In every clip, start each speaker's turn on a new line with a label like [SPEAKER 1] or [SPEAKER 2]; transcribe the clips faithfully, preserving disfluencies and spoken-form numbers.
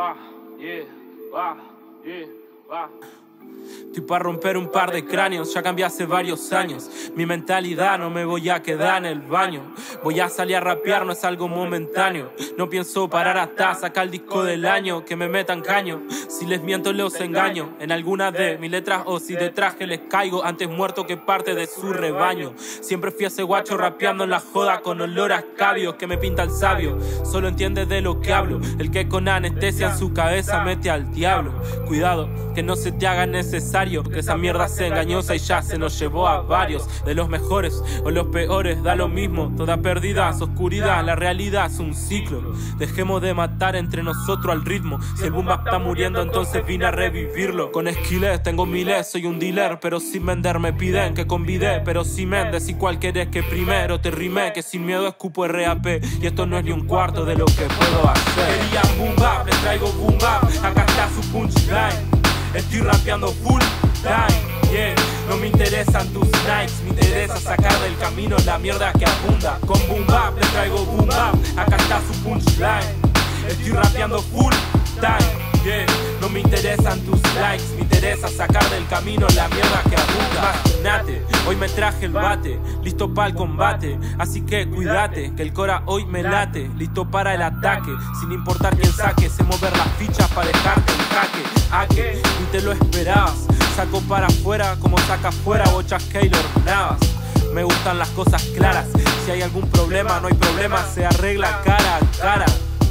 [SPEAKER 1] va, yeah, va, yeah, va. Estoy para romper un par de cráneos, ya cambié hace varios años. Mi mentalidad, no me voy a quedar en el baño. Voy a salir a rapear, no es algo momentáneo. No pienso parar hasta sacar el disco del año. Que me metan caño, si les miento los engaño. En alguna de mis letras o si detrás que les caigo. Antes muerto que parte de su rebaño. Siempre fui ese guacho rapeando en la joda con olor a escabios que me pinta el sabio. Solo entiende de lo que hablo, el que con anestesia en su cabeza mete al diablo. Cuidado, que no se te haga necesario, que esa mierda es engañosa y ya se nos llevó a varios. De los mejores o los peores, da lo mismo. Toda pérdida es oscuridad, la realidad es un ciclo. Dejemos de matar entre nosotros al ritmo. Si el boom bap está muriendo, entonces vine a revivirlo. Con esquiles tengo miles, soy un dealer, pero sin vender me piden que convide. Pero si mendes, igual querés que primero te rime, que sin miedo escupo R A P. Y esto no es ni un cuarto de lo que puedo hacer. Querían boom bap, les traigo boom bap. Acá está su punchline. Estoy rapeando full time, yeah. No me interesan tus likes, me interesa sacar del camino la mierda que abunda. Con boom bap, le traigo boom bap. Acá está su punchline. Estoy rapeando full time, yeah. No me interesan tus likes, me interesa sacar del camino la mierda que abunda. Imagínate, hoy me traje el bate, listo para el combate. Así que cuídate, que el cora hoy me late. Listo para el ataque, sin importar quién saque. Sé mover las fichas para dejarte en jaque. ¿A qué? Ni te lo esperabas. Saco para afuera como saca afuera bochas Keylor Navas. Me gustan las cosas claras. Si hay algún problema, no hay problema, se arregla cara a cara.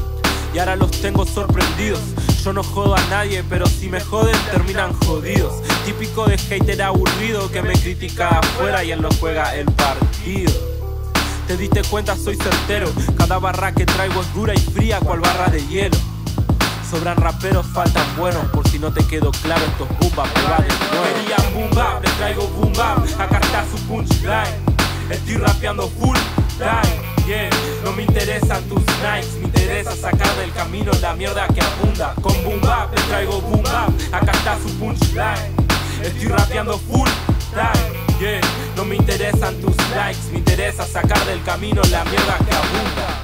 [SPEAKER 1] Y ahora los tengo sorprendidos. Yo no jodo a nadie, pero si me joden terminan jodidos. Típico de hater aburrido que me critica afuera y él no juega el partido. Te diste cuenta, soy certero. Cada barra que traigo es dura y fría cual barra de hielo. Sobran raperos, faltan buenos. Por si no te quedó claro, estos boom bap me valen nuevo. Querían boom bap, les traigo boom bap. Acá está su punchline. Estoy rapeando full time, yeah. No me interesan tus likes, me interesa sacar del camino la mierda que abunda. Con boom bap, les traigo boom bap. Acá está su punchline. Estoy rapeando full time, yeah. No me interesan tus likes, me interesa sacar del camino la mierda que abunda.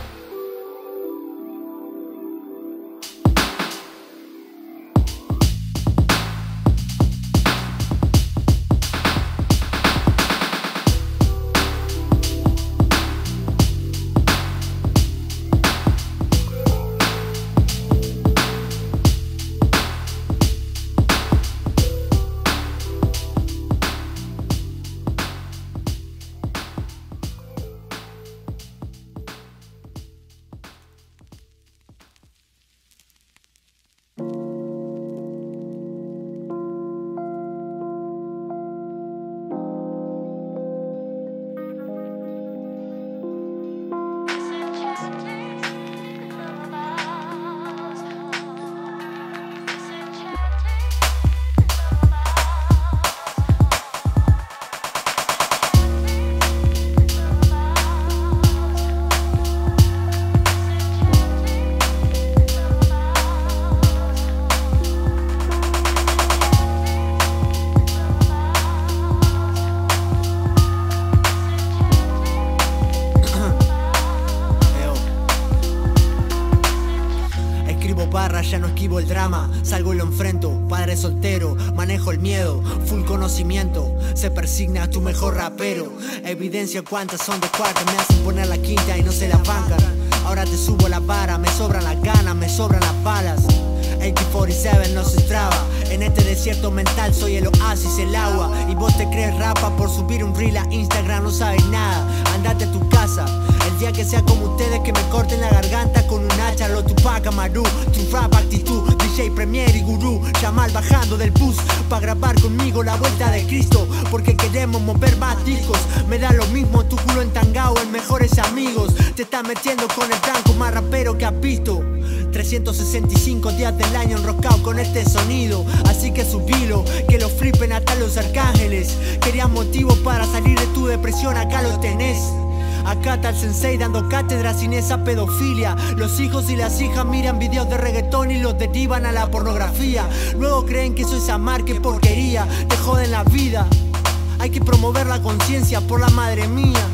[SPEAKER 2] Ya no esquivo el drama, salgo y lo enfrento. Padre soltero, manejo el miedo. Full conocimiento, se persigna tu mejor rapero. Evidencia cuántas son de cuarta. Me hacen poner la quinta y no se la bancan. Ahora te subo la vara, me sobran las ganas, me sobran las balas. A K cuarenta y siete no se traba. En este desierto mental soy el oasis, el agua. Y vos te crees rapa por subir un reel a Instagram, no sabes nada. Andate a tu casa. El día que sea como ustedes, que me corten la garganta con un hacha. Lo Tupac Amaru, tu rap actitud, D J Premier y Gurú. Yamal bajando del bus pa' grabar conmigo la vuelta de Cristo. Porque queremos mover más discos. Me da lo mismo tu culo entangado en mejores amigos. Te estás metiendo con el blanco más rapero que has visto. trescientos sesenta y cinco días del año enroscado con este sonido. Así que subilo, que lo flipen hasta los arcángeles. Querías motivos para salir de tu depresión, acá lo tenés. Acá está el sensei dando cátedra sin esa pedofilia. Los hijos y las hijas miran videos de reggaetón y los derivan a la pornografía. Luego creen que eso es amar, qué porquería. Te joden la vida. Hay que promover la conciencia por la madre mía,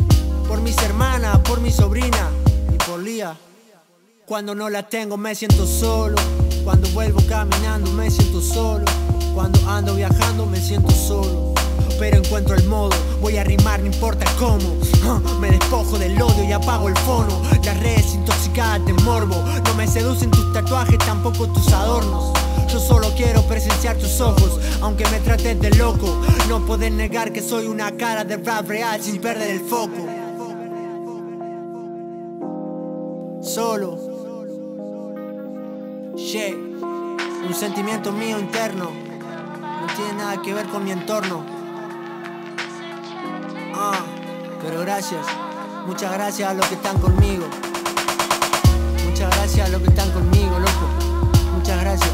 [SPEAKER 2] por mis hermanas, por mi sobrina y por Lía. Cuando no la tengo me siento solo. Cuando vuelvo caminando me siento solo. Cuando ando viajando me siento solo. Pero encuentro el modo, voy a rimar no importa cómo. uh, Me despojo del odio y apago el fono. Las redes intoxicadas de morbo. No me seducen tus tatuajes, tampoco tus adornos. Yo solo quiero presenciar tus ojos, aunque me trates de loco. No podés negar que soy una cara de rap real sin perder el foco. Solo, yeah. Un sentimiento mío interno, no tiene nada que ver con mi entorno. Ah, pero gracias, muchas gracias a los que están conmigo. Muchas gracias a los que están conmigo, loco. Muchas gracias.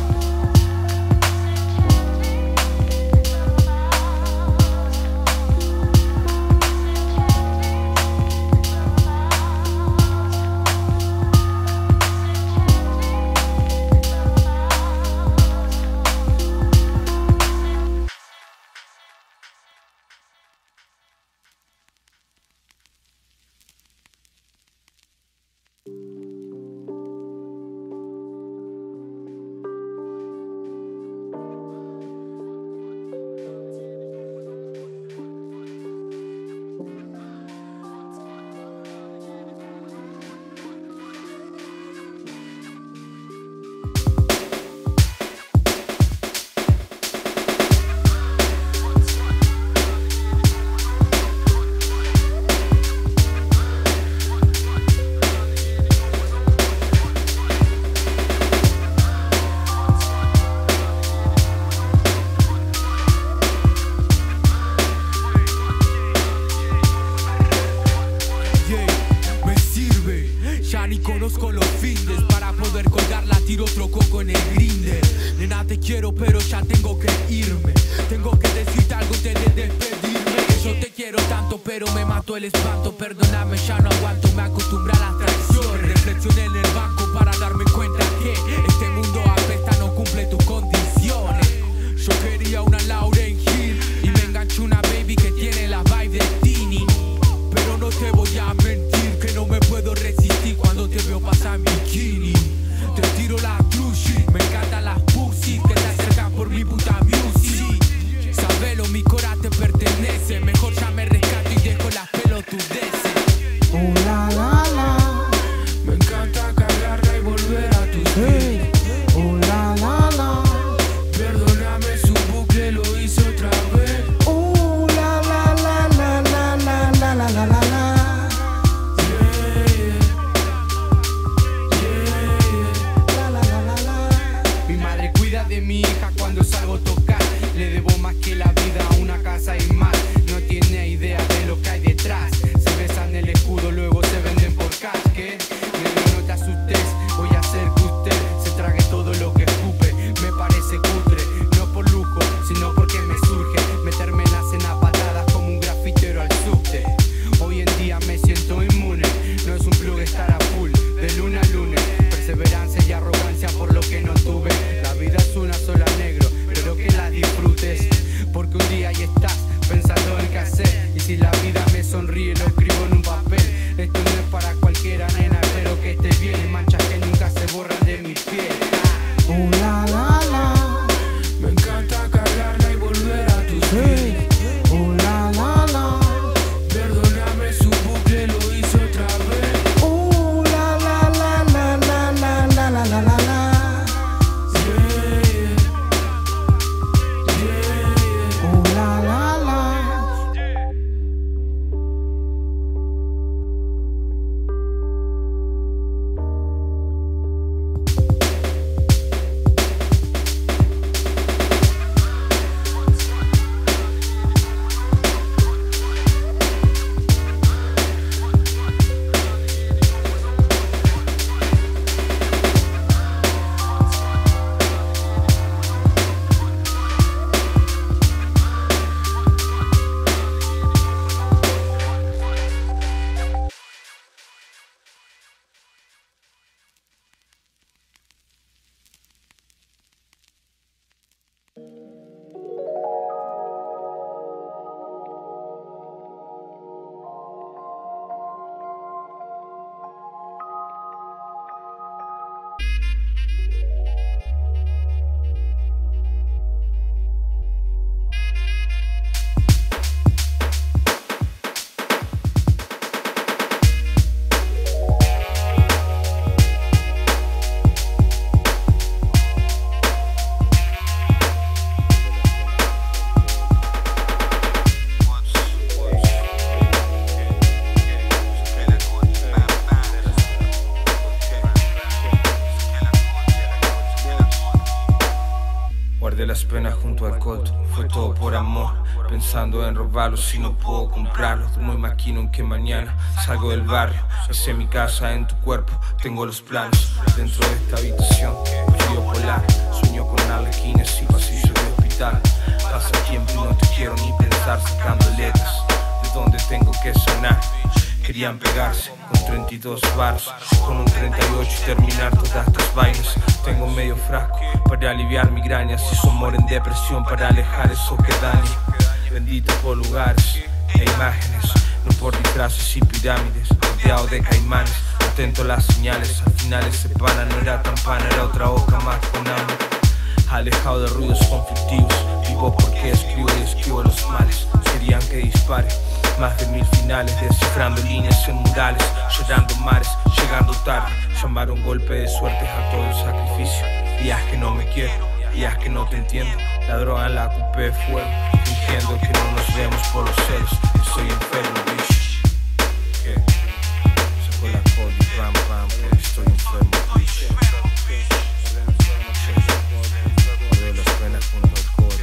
[SPEAKER 1] Conozco los fines para poder colgarla, tiro otro coco en el grinder. Nena, te quiero pero ya tengo que irme. Tengo que decirte algo antes de despedirme. Yo te quiero tanto pero me mató el espanto. Perdóname, ya no aguanto, me acostumbré a las traiciones. Reflexioné en el banco para darme cuenta que este mundo apesta, no cumple tus condiciones. Yo quería una Lauryn Hill y me enganchó una baby que tiene la vibe de Tini. Pero no te voy a mentir que no me puedo resistir cuando te veo pasar en bikini. Te tiro la true shit, me encantan las pussies que te acercan por mi puta music. Sabelo, mi cora te pertenece, mejor ya me rescato y dejo las pelotudeces.
[SPEAKER 2] Oh la la la,
[SPEAKER 1] me encanta cargarla y volver a tus pies.
[SPEAKER 2] oh la la la,
[SPEAKER 1] Perdóname, su bucle lo hice otra vez.
[SPEAKER 2] oh la la la la la la la la la la la.
[SPEAKER 1] De mi hija cuando salgo a tocar, le debo más que la vida a una casa y más. No tiene idea de lo que hay detrás. Se besan el escudo, luego se venden por cash. ¿Qué? Negro, no te asustes, voy a hacer que usted se trague todo lo que escupe. Me parece cutre, no por lujo, sino porque me surge meterme en la cena patadas como un grafitero al subte. Hoy en día me siento inmune, no es un plug estar a full, de luna a lunes. Perseverancia y arrogancia por lo que no tuve. La vida es una sola, negro, pero que la disfrutes, porque un día ahí estás pensando en qué hacer. Y si la vida me sonríe lo escribo en un papel. Esto no es para cualquiera, nena, espero que estés bien. Manchas que nunca se borran de mi piel.
[SPEAKER 2] Oh la la la,
[SPEAKER 1] Me encanta cargarla y volver a tus pies.
[SPEAKER 2] oh la la la,
[SPEAKER 1] Perdóname, su bucle lo hizo otra vez.
[SPEAKER 2] oh la la la la la la la la la la la.
[SPEAKER 1] Yeah, yeah, yeah.
[SPEAKER 2] Oh la la la.
[SPEAKER 3] Guardé las penas junto al colto, fue todo por amor. Pensando en robarlos si no puedo comprarlos. Duermo y maquino en que mañana salgo del barrio. Hice mi casa en tu cuerpo, tengo los planos. Dentro de esta habitación, frío polar. Sueño con arlequines y pasillos de hospital. Pasa el tiempo y no te quiero ni pensar. Sacando letras de donde tengo que sonar. Querían pegarse con treinta y dos baros, con un treinta y ocho y terminar todas estas vainas. Tengo medio frasco para aliviar migrañas. Hizo amor en depresión para alejar eso que daña. Bendito por lugares e imágenes, no por disfraces y pirámides. Rodeado de caimanes, atento a las señales. Al final ese pana no era tan pana, era otra boca más con hambre. Alejado de ruidos conflictivos, vivo porque escribo y escribo los males. Serían que dispare más de mil finales, descifrando líneas en murales, llorando mares, llegando tarde. Llamaron golpe de suerte a todo el sacrificio. Días que no me quiero, días que no te entiendo. La droga en la cupé de fuego, fingiendo que no nos vemos por los celos. Estoy enfermo, bitch. ¿Qué? Saco la coli, pam, pam, porque estoy enfermo, bitch. Guardé las penas junto al colto.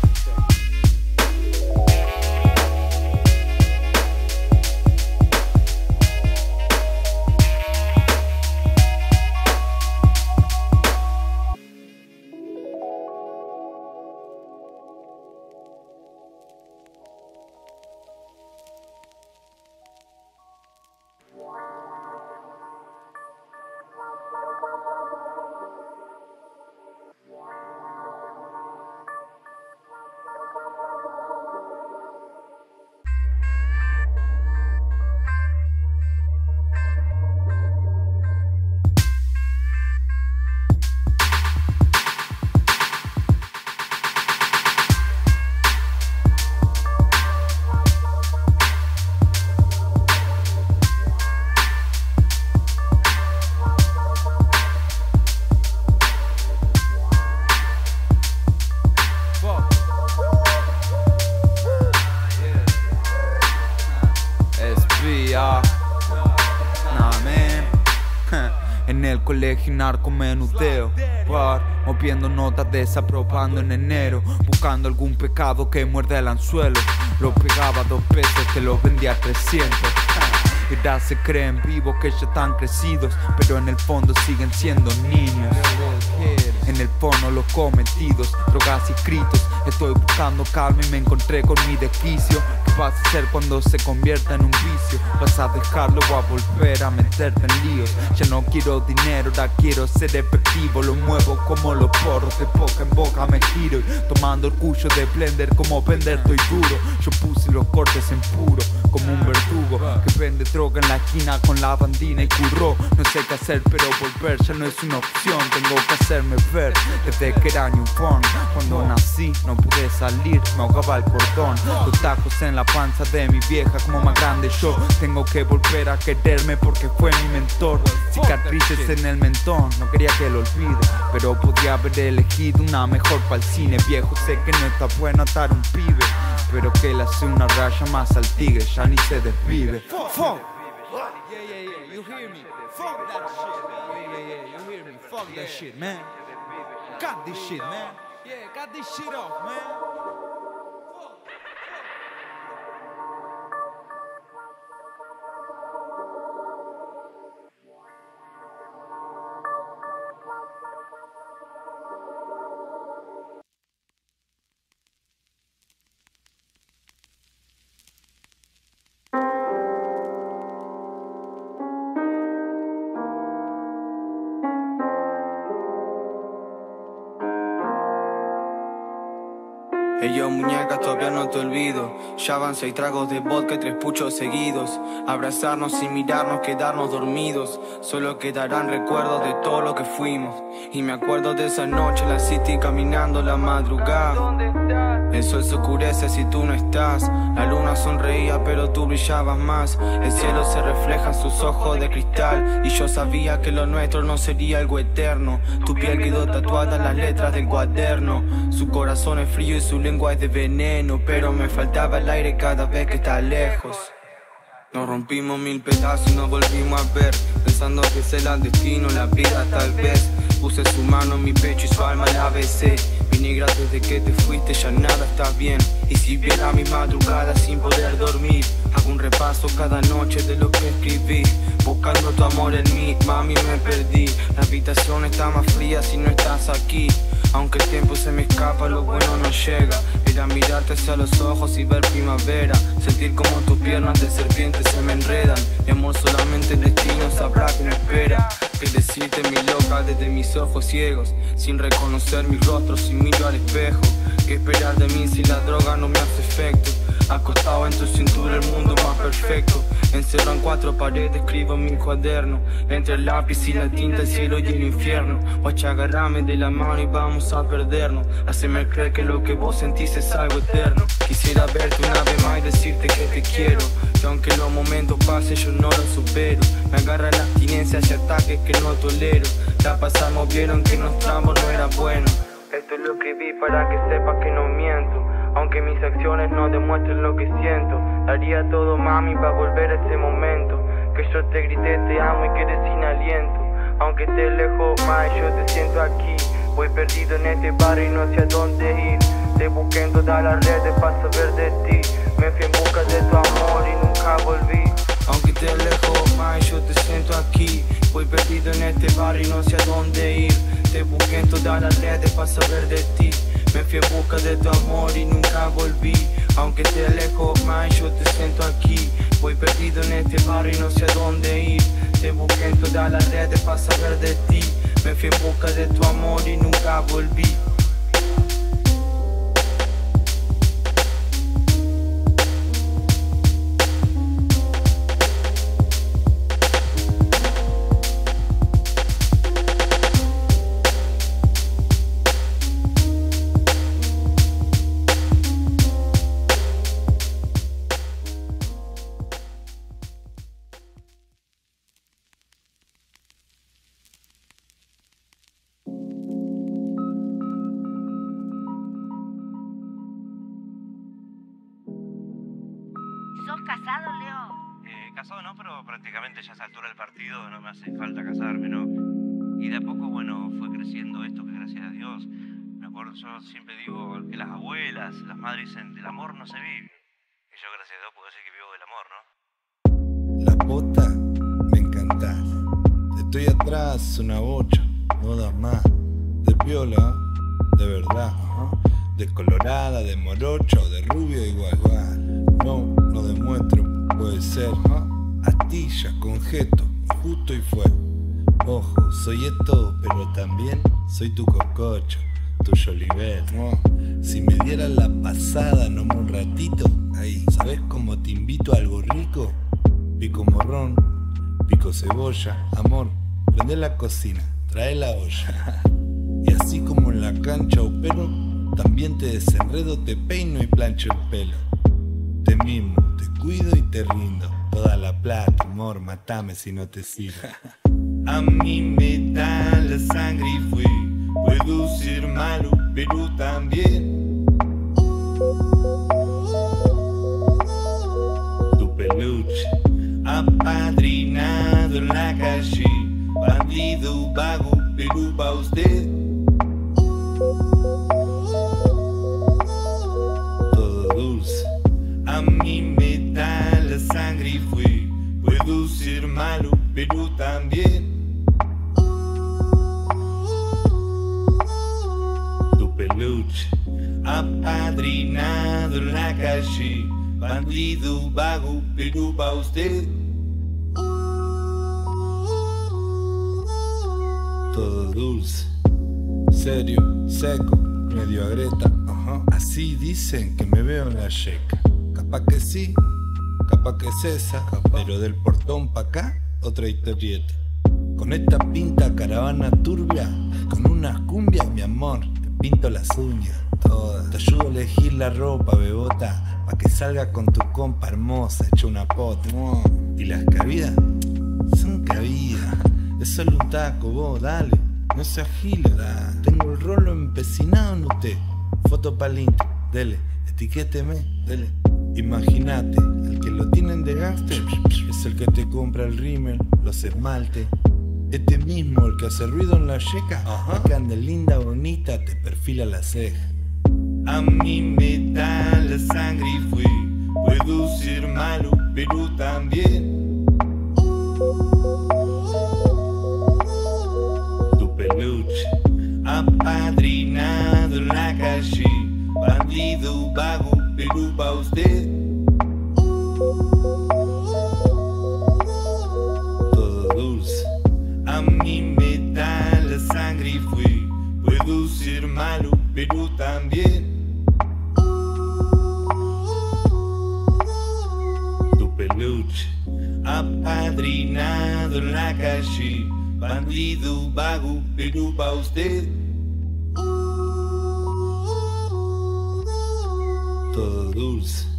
[SPEAKER 4] En el colegio narcomenudeo, par, moviendo notas desaprovando en enero, buscando algún pecado que muerde el anzuelo. Lo pegaba dos pesos, te lo vendía a trescientos. Y ya se creen vivos que ya están crecidos, pero en el fondo siguen siendo niños. En el fondo los cometidos, drogas y escritos. Estoy buscando calma y me encontré con mi desquicio. ¿Qué vas a hacer cuando se convierta en un vicio? ¿Vas a dejarlo o a volver a meterte en líos? Ya no quiero dinero, ahora quiero ser efectivo. Lo muevo como los porros, de boca en boca me giro. Y tomando orgullo de blender, como vender estoy duro. Yo puse los cortes en puro, como un verdugo que vende droga en la esquina con la bandina y curró. No sé qué hacer, pero volver ya no es una opción. Tengo que hacerme ver desde que era newborn. Cuando nací no pude salir, me ahogaba el cordón. Los tacos en la panza de mi vieja, como más grande yo. Tengo que volver a quererme porque fue mi mentor. Cicatrices en el mentón, no quería que lo olvide, pero podía haber elegido una mejor pa'l cine. Viejo, sé que no está bueno atar un pibe, pero que le hace una raya más al tigre, ya ni se desvive. Fuck, fuck. Yeah, yeah, yeah, you hear me? Fuck that shit, man. Yeah, yeah, yeah, you hear me? Fuck that shit, man. Cut this shit, man. Yeah, cut this shit off, man.
[SPEAKER 5] Hey yo muñeca, todavía no te olvido. Ya van seis tragos de vodka y tres puchos seguidos. Abrazarnos sin mirarnos, quedarnos dormidos. Solo quedarán recuerdos de todo lo que fuimos. Y me acuerdo de esa noche en la city caminando la madrugada. El sol se oscurece si tú no estás. La luna sonreía pero tú brillabas más. El cielo se refleja en sus ojos de cristal. Y yo sabía que lo nuestro no sería algo eterno. Tu piel quedó tatuada en las letras del cuaderno. Su corazón es frío y su lengua es de veneno, pero me faltaba el aire cada vez que está lejos. Nos rompimos mil pedazos y nos volvimos a ver, pensando que será el destino, la vida tal vez. Puse su mano en mi pecho y su alma la besé. Mi negra desde que te fuiste ya nada está bien. Y si viera mi madrugada sin poder dormir, hago un repaso cada noche de lo que escribí, buscando tu amor en mí, mami me perdí. La habitación está más fría si no estás aquí. Aunque el tiempo se me escapa, lo bueno no llega. Era mirarte hacia los ojos y ver primavera, sentir como tus piernas de serpiente se me enredan. Mi amor, solamente el destino sabrá que me espera. Que decirte mi loca desde mis ojos ciegos, sin reconocer mi rostro si miro al espejo. ¿Qué esperar de mí si la droga no me hace efecto? Acostado en tu cintura el mundo más perfecto. Encerrado en cuatro paredes escribo en mi cuaderno, entre el lápiz y la tinta el cielo y el infierno. Guacha, agarrame de la mano y vamos a perdernos. Haceme creer que lo que vos sentís es algo eterno. Quisiera verte una vez más y decirte que te quiero, que aunque los momentos pasen yo no los supero. Me agarra la abstinencia y ataques que no tolero. La pasamos, vieron que nuestro amor no era bueno. Esto es lo que vi para que sepas que no miento, aunque mis acciones no demuestren lo que siento. Daría todo, mami, para volver a ese momento que yo te grité te amo y quedé sin aliento. Aunque estés lejos más, yo te siento aquí. Voy perdido en este barrio y no sé a dónde ir. Te busqué en todas las redes para saber de ti. Me fui en busca de tu amor y nunca volví. Aunque estés lejos más, yo te siento aquí. Voy perdido en este barrio y no sé a dónde ir. Te busqué en todas las redes para saber de ti. Me fui en busca de tu amor y nunca volví. Aunque te alejo más, yo te siento aquí. Voy perdido en este barrio y no sé a dónde ir. Te busqué en todas las redes para saber de ti. Me fui en busca de tu amor y nunca volví.
[SPEAKER 6] ¿Sos casado, Leo?
[SPEAKER 7] Eh, casado no, pero prácticamente ya a esa altura del partido no me hace falta casarme, ¿no? Y de a poco, bueno, fue creciendo esto que gracias a Dios, me acuerdo, yo siempre digo que las abuelas, las madres dicen, del amor no se vive. Y yo gracias a Dios puedo decir que vivo del amor, ¿no?
[SPEAKER 8] La pota, me encantás. Estoy atrás, una bocha, no das más. De piola, de verdad, ajá. De colorada, de morocha o de rubio igual, igual. No, no demuestro, puede ser, ajá. Astilla, conjeto, justo y fuego. Ojo, soy esto, pero también soy tu cococho, tu Jolivet. No. Si me dieras la pasada, nomás un ratito, ahí, ¿sabes cómo te invito a algo rico? Pico morrón, pico cebolla, amor, prende la cocina, trae la olla. Y así como en la cancha o pelo, también te desenredo, te peino y plancho el pelo. Te mimo, te cuido y te rindo toda la plata, amor, matame si no te sirve. A mí me da la sangre y fui, puedo ser malo, pero también tu peluche, apadrinado en la calle, bandido vago, pero pa' usted todo dulce. A mí me da la sangre y fui, puedo ser malo, pero también tu peluche, apadrinado en la calle, bandido vago, pero pa' usted todo dulce, serio, seco, medio agreta, ajá. Así dicen que me veo en la yeca. Capaz que sí, capaz que es esa, pero del portón pa' acá, otra historieta. Con esta pinta caravana turbia, con unas cumbias, mi amor, te pinto las uñas todas. Te ayudo a elegir la ropa, bebota, pa' que salga con tu compa hermosa, hecha una pota. Y las cabidas, son cabidas, es solo un taco, vos, dale, no seas gila, da. Tengo el rolo empecinado en usted, foto pa'l Insta, dele, etiquéteme, dele. Imagínate, el que lo tienen de gangster es el que te compra el rímel, los esmaltes, Este mismo, el que hace ruido en la yeca, acá anda linda, bonita, te perfila la ceja. A mí me da la sangre y fui, puedo ser malo, pero también tu peluche, apadrinado en la calle, bandido vago, pero pa' usted todo dulce. A mí me da la sangre y fui, puedo ser malo, pero también tu peluche, apadrinado en la calle, bandido vago, pero pa' usted todo dulce.